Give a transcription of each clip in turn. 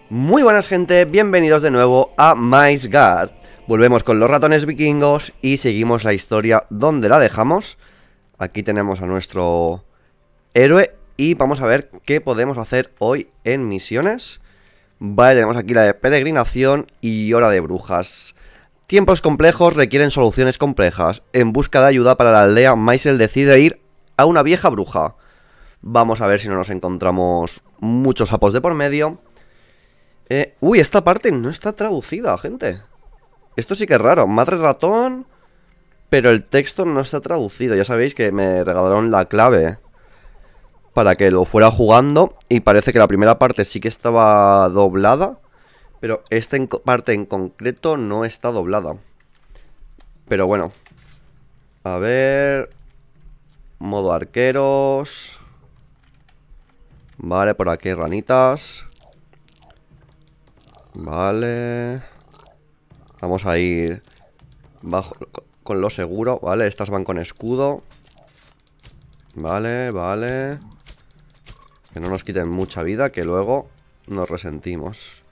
Muy buenas gente, bienvenidos de nuevo a MiceGuard. Volvemos con los ratones vikingos y seguimos la historia donde la dejamos. Aquí tenemos a nuestro héroe y vamos a ver qué podemos hacer hoy en misiones. Vale, tenemos aquí la de peregrinación y hora de brujas. Tiempos complejos requieren soluciones complejas. En busca de ayuda para la aldea, Maisel decide ir a una vieja bruja. Vamos a ver si no nos encontramos muchos sapos de por medio. Uy, esta parte no está traducida, gente. Esto sí que es raro. Madre ratón, pero el texto no está traducido. Ya sabéis que me regalaron la clave para que lo fuera jugando. Y parece que la primera parte sí que estaba doblada, pero esta parte en concreto no está doblada. Pero bueno. A ver. Modo arqueros. Vale, por aquí hay ranitas. Vale. Vamos a ir bajo, con lo seguro, ¿vale? Estas van con escudo. Vale, vale. Que no nos quiten mucha vida, que luego nos resentimos.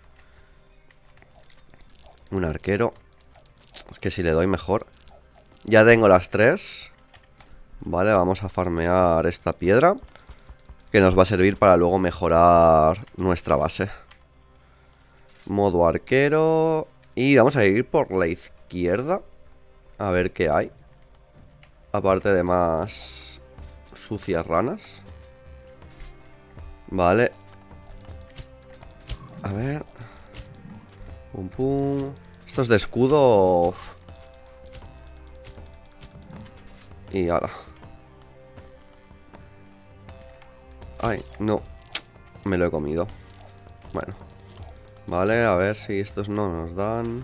Un arquero. Es que si le doy mejor. Ya tengo las 3. Vale, vamos a farmear esta piedra, que nos va a servir para luego mejorar nuestra base. Modo arquero. Y vamos a ir por la izquierda. A ver qué hay. Aparte de más sucias ranas. Vale. A ver. Pum pum. Esto es de escudo. Y ahora. Ay, no. Me lo he comido. Bueno. Vale, a ver si estos no nos dan.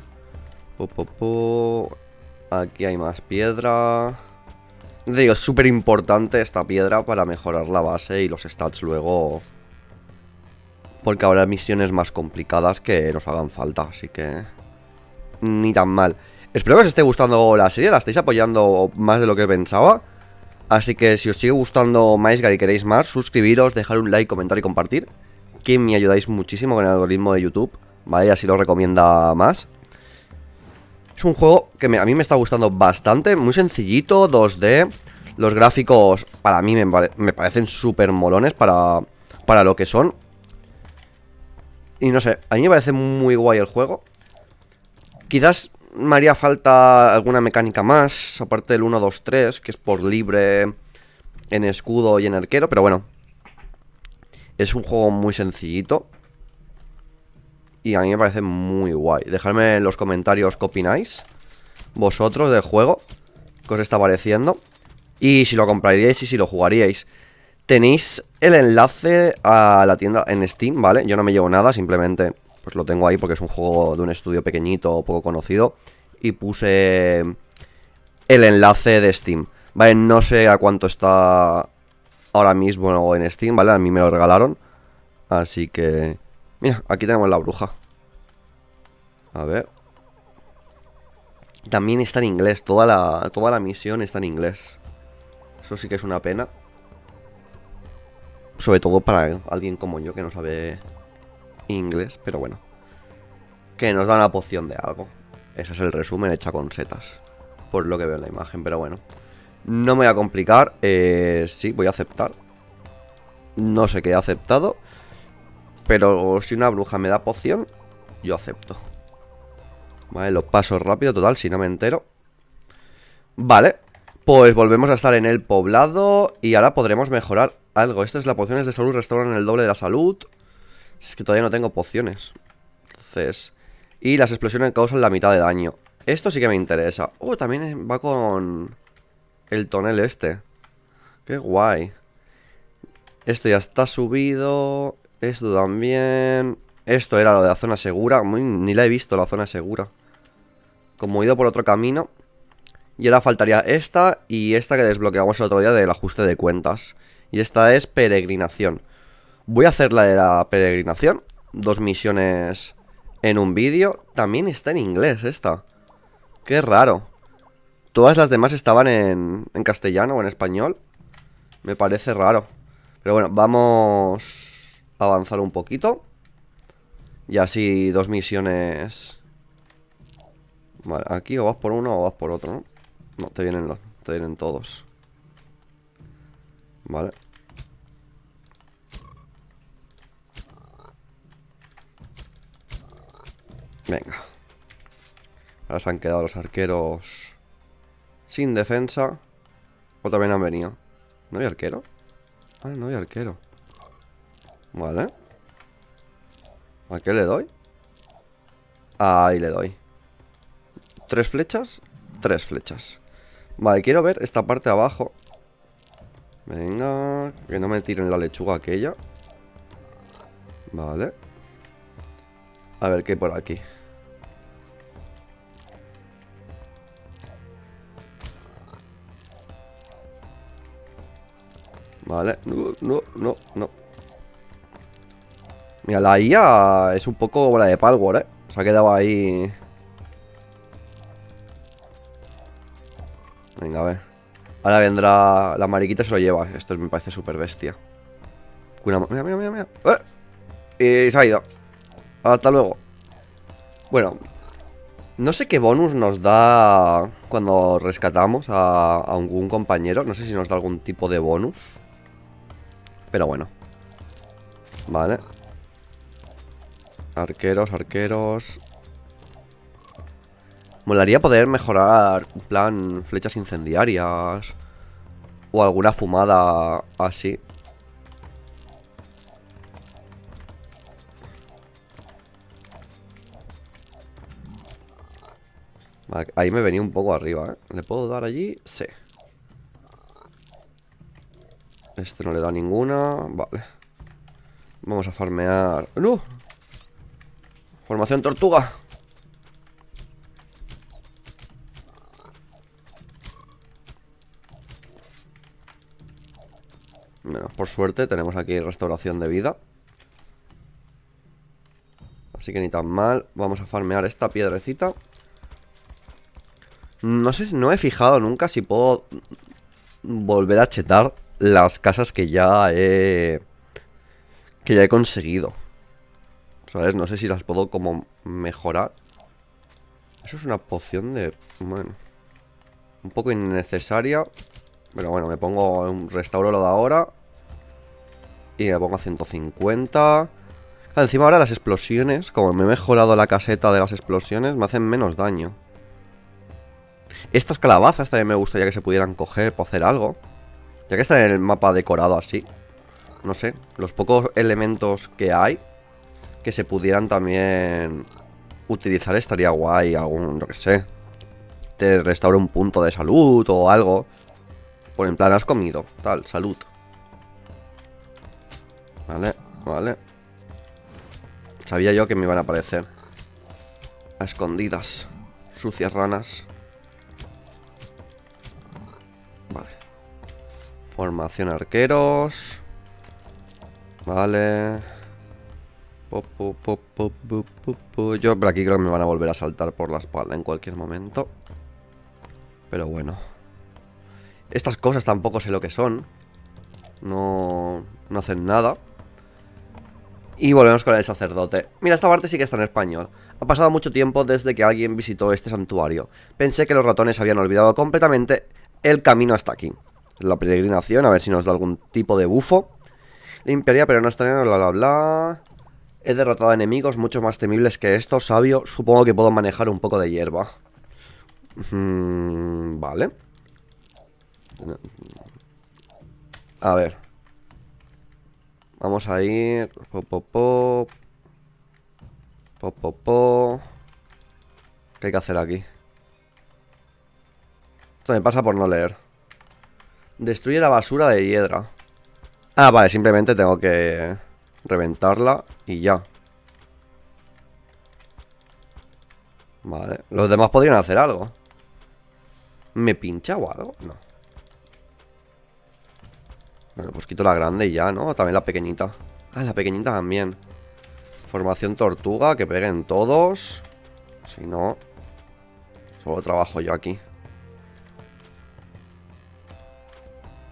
Aquí hay más piedra. Digo, es súper importante esta piedra para mejorar la base y los stats luego, porque habrá misiones más complicadas que nos hagan falta, así que ni tan mal. Espero que os esté gustando la serie, la estáis apoyando más de lo que pensaba. Así que si os sigue gustando MiceGuard y queréis más, suscribiros, dejar un like, comentar y compartir, que me ayudáis muchísimo con el algoritmo de YouTube, ¿vale? Así lo recomienda más. Es un juego que a mí me está gustando bastante, muy sencillito, 2D. Los gráficos para mí me parecen súper molones para lo que son. Y no sé, a mí me parece muy guay el juego. Quizás me haría falta alguna mecánica más, aparte del 1, 2, 3, que es por libre, en escudo y en arquero, pero bueno. Es un juego muy sencillito y a mí me parece muy guay. Dejadme en los comentarios qué opináis vosotros del juego, qué os está pareciendo, y si lo compraríais y si lo jugaríais. Tenéis el enlace a la tienda en Steam, ¿vale? Yo no me llevo nada, simplemente pues lo tengo ahí porque es un juego de un estudio pequeñito, poco conocido, y puse el enlace de Steam, ¿vale? No sé a cuánto está ahora mismo en Steam, ¿vale? A mí me lo regalaron. Así que... Mira, aquí tenemos la bruja. A ver. También está en inglés. Toda la misión está en inglés. Eso sí que es una pena. Sobre todo para alguien como yo que no sabe inglés. Pero bueno. Que nos da una poción de algo. Ese es el resumen hecha con setas, por lo que veo en la imagen, pero bueno. No me voy a complicar. Sí, voy a aceptar. No sé qué he aceptado, pero si una bruja me da poción, yo acepto. Vale, lo paso rápido, total, si no me entero. Vale, pues volvemos a estar en el poblado y ahora podremos mejorar algo. Esta es la pociones de salud, restauran el doble de la salud. Es que todavía no tengo pociones. Entonces... Y las explosiones causan la mitad de daño. Esto sí que me interesa. También va con el tonel este. Qué guay. Esto ya está subido. Esto también. Esto era lo de la zona segura. Ni la he visto, la zona segura. Como he ido por otro camino. Y ahora faltaría esta y esta que desbloqueamos el otro día del ajuste de cuentas. Y esta es peregrinación. Voy a hacer la de la peregrinación. 2 misiones en un vídeo. También está en inglés esta. Qué raro. Todas las demás estaban en castellano o en español. Me parece raro. Pero bueno, vamos a avanzar un poquito. Y así 2 misiones. Vale, aquí o vas por uno o vas por otro, ¿no? No, te vienen todos. Vale. Venga. Ahora se han quedado los arqueros sin defensa. O también han venido. ¿No hay arquero? Ah, no hay arquero. Vale. ¿A qué le doy? Ahí le doy. 3 flechas. 3 flechas. Vale, quiero ver esta parte de abajo. Venga, que no me tiren la lechuga aquella. Vale. A ver qué hay por aquí. Vale, no. Mira, la IA es un poco como la de Palworld, ¿eh? Se ha quedado ahí. Venga, a ver. Ahora vendrá la mariquita, se lo lleva. Esto me parece súper bestia. Mira. Y se ha ido. Hasta luego. Bueno, no sé qué bonus nos da cuando rescatamos a algún compañero. No sé si nos da algún tipo de bonus. Pero bueno. Vale. Arqueros. Molaría poder mejorar, en plan, flechas incendiarias. O alguna fumada así. Vale, ahí me venía un poco arriba, ¿eh? ¿Le puedo dar allí? Sí. Este no le da ninguna. Vale. Vamos a farmear. ¡No! Formación tortuga. Bueno, por suerte tenemos aquí restauración de vida. Así que ni tan mal. Vamos a farmear esta piedrecita. No sé, no he fijado nunca si puedo volver a chetar las casas que ya he conseguido. ¿Sabes? No sé si las puedo como mejorar. Eso es una poción de... Bueno, un poco innecesaria. Pero bueno, me pongo un restauro lo de ahora. Y me pongo a 150. Encima ahora las explosiones, como me he mejorado la caseta de las explosiones, me hacen menos daño. Estas calabazas también me gustaría que se pudieran coger para hacer algo. Ya que están en el mapa decorado así. No sé, los pocos elementos que hay que se pudieran también utilizar estaría guay. Algún, yo que sé, te restaura un punto de salud o algo. Por en plan, has comido, tal, salud. Vale. Sabía yo que me iban a aparecer a escondidas. Sucias ranas. Vale. Formación arqueros. Vale. Yo por aquí creo que me van a volver a saltar por la espalda en cualquier momento. Pero bueno. Estas cosas tampoco sé lo que son. No hacen nada. Y volvemos con el sacerdote. Mira, esta parte sí que está en español. Ha pasado mucho tiempo desde que alguien visitó este santuario. Pensé que los ratones habían olvidado completamente el camino hasta aquí. La peregrinación, a ver si nos da algún tipo de bufo. Limpiaría, pero no estaría, bla, bla, bla. He derrotado a enemigos mucho más temibles que estos, sabio. Supongo que puedo manejar un poco de hierba. Vale. A ver. Vamos a ir. ¿Qué hay que hacer aquí? Esto me pasa por no leer. Destruye la basura de hiedra. Ah, vale, simplemente tengo que reventarla y ya. Vale, los demás podrían hacer algo. ¿Me pincha o algo? No. Bueno, pues quito la grande y ya, ¿no? También la pequeñita. Ah, la pequeñita también. Formación tortuga, que peguen todos. Si no, solo trabajo yo aquí.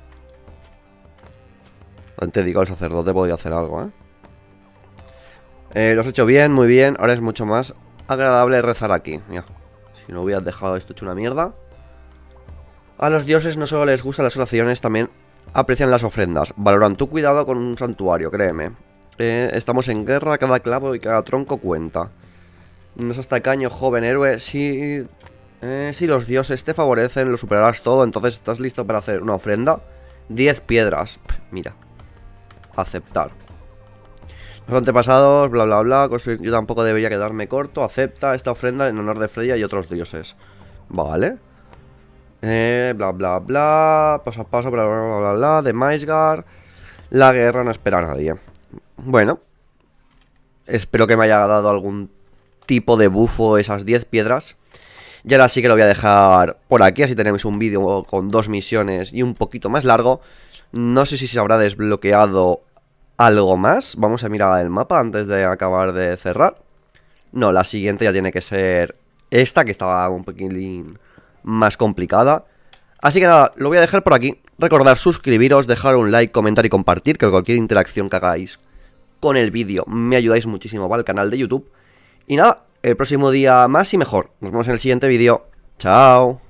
Te digo, el sacerdote podría hacer algo, ¿eh? Lo has hecho bien, muy bien. Ahora es mucho más agradable rezar aquí. Mira, si no hubieras dejado esto hecho una mierda. A los dioses no solo les gustan las oraciones, también aprecian las ofrendas. Valoran tu cuidado con un santuario, créeme. Estamos en guerra, cada clavo y cada tronco cuenta. No es tacaño, joven héroe. Si los dioses te favorecen, lo superarás todo. Entonces, ¿estás listo para hacer una ofrenda? 10 piedras. Mira. Aceptar. Los antepasados, bla bla bla. Yo tampoco debería quedarme corto. Acepta esta ofrenda en honor de Freya y otros dioses. Vale. Bla bla bla. Paso a paso, bla bla bla bla bla. De Maisgar. La guerra no espera a nadie. Bueno. Espero que me haya dado algún tipo de bufo esas 10 piedras. Y ahora sí que lo voy a dejar por aquí. Así tenemos un vídeo con 2 misiones y un poquito más largo. No sé si se habrá desbloqueado algo más. Vamos a mirar el mapa antes de acabar de cerrar. No, la siguiente ya tiene que ser esta, que estaba un poquitín más complicada. Así que nada, lo voy a dejar por aquí. Recordad suscribiros, dejar un like, comentar y compartir, que cualquier interacción que hagáis con el vídeo me ayudáis muchísimo para el canal de YouTube. Y nada, el próximo día más y mejor. Nos vemos en el siguiente vídeo. Chao.